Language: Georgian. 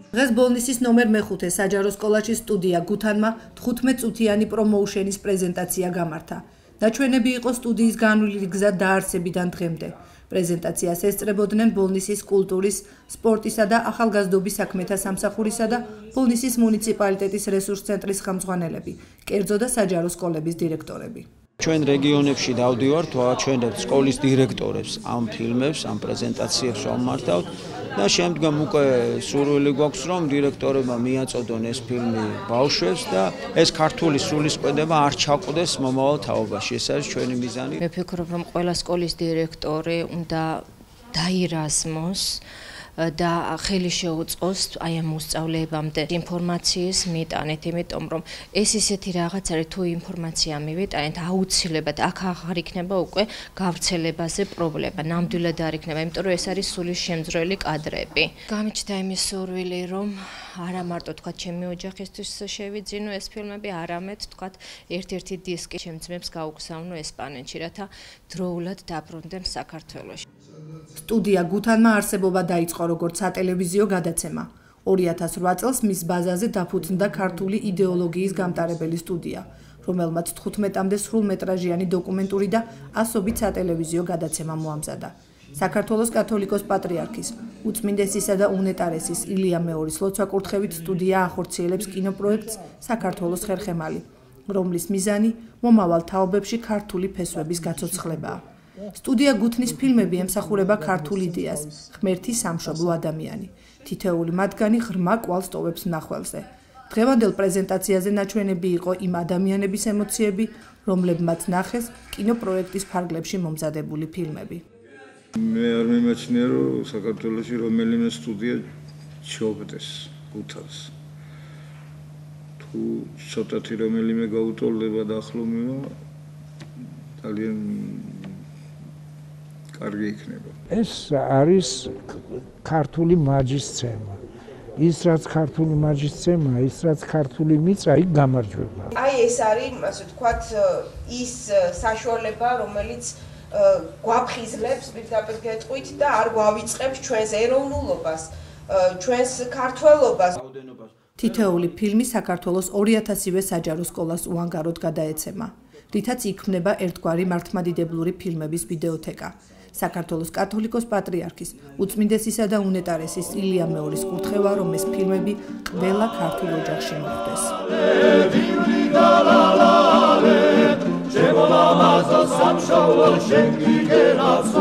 დღეს ბოლნისის ნომერ მე-5 საჯარო სკოლაში სტუდია გუთანმა 15 წუთიანი პრომოუშენის პრეზენტაცია გამართა. Დაჩვენები იყო სტუდიის განვლილი გზა დაარსებიდან დღემდე. პრეზენტაციას ესწრებოდნენ ბოლნისის კულტურის, სპორტისა და ახალგაზრდობის საქმეთა სამსახურისა და ბოლნისის მუნიციპალიტეტის რესურს ცენტრის ხელმძღვანელები, კერძო და საჯარო სკოლების დირექტორები. Ჩვენ რეგიონებში დავდივართ, ვაჩვენებთ სკოლის დირექტორებს ამ ფილმებს, ამ პრეზენტაციებს ვამართავთ და შემდგომ უკვე სურვილი გვაქვს, რომ დირექტორებმა მიაწოდონ ეს ფილმი ბავშვებს და ეს ქართული სულისკვეთება არ ჩაყდეს მომავალ თაობაში. ეს არის ჩვენი მიზანი. მე ვფიქრობ, რომ ყველა სკოლის დირექტორი უნდა დაირაზმოს და ხელი შეუწყოს აი ამ მოსწავლეებამდე ინფორმაციის მიტანეთ, იმიტომ რომ ეს ისეთი რაღაც არის, თუ ინფორმაცია მივიტანეთ, აუცილებლად აქ აღარ იქნება უკვე გავრცელებაზე პრობლემა, ნამდვილად არ იქნება, იმიტომ რომ ეს არის სულის შემძროელი კადრები. გამიჩნდა იმის სურვილი, რომ არა მარტო თქვა ჩემი ოჯახისთვის შევიძინო ეს ფილმები, არამედ თქვა ერთ-ერთი დისკი ჩემ ძმებს გაუგზავნო ესპანეთში, რათა დროულად დაბრუნდნენ საქართველოში. სტუდია გუთანმა არსებობა დაიწყო როგორც სატელევიზიო გადაცემა. 2008 წელს მის ბაზაზე დაფუძნდა ქართული იდეოლოგიის გამტარებელი სტუდია, რომელმაც 15-მდე სრულმეტრაჟიანი დოკუმენტური და ასობით სატელევიზიო გადაცემა მოამზადა. საქართველოს კათოლიკოს პატრიარქის, უწმინდესისა და უნეტარესის ილია მეორის ლოცვა-კურთხევით სტუდია ახორციელებს კინოპროექტს „საქართველოს ხერხემალი“, რომლის მიზანი მომავალ თაობებში ქართული ფესვების გაცოცხლებაა. სტუდია გუთნის ფილმები ემსახურება ქართულ იდეას, ღმერთი სამშობლო ადამიანი. თითოეული მათგანი ღრმა კვალს ტოვებს მნახველზე. დღევანდელ პრეზენტაციაზე ნაჩვენები იყო იმ ადამიანების ემოციები, რომლებმაც ნახეს კინოპროექტის ფარგლებში მომზადებული ფილმები. მე არ მიმაჩნია, რომ საქართველოში რომელიმე სტუდია ჩაუგდეს გუთანს. თუ ცოტათი რომელიმე გაუტოლდება და ახლომევა, ძალიან კარგი იქნება. ეს არის ქართული მაჯის ცემა. ის რაც ქართული მაჯის ცემა, ის რაც ქართული მიწა, იქ გამარჯვება. აი ეს არის, ასე ვთქვათ, ის საშუალება, რომელიც გვაფხიზლებს პირდაპირ გეტყვით და არ გვავიწყებს ჩვენს ეროვნულობას, ჩვენს ქართველობას. თითოეული ფილმი საქართველოს 2000-ვე საჯარო სკოლას უანგაროდ გადაეცემა, რითაც იქმნება ერთგვარი მართლმადიდებლური ფილმების ვიდეოთეკა. საქართველოს კათოლიკოს პატრიარქის, უწმინდესისა და უნეტარესის ილია მეორის კურთხევა, რომ ეს ფილმები ყველა ქართულ ოჯახში მოხვდეს.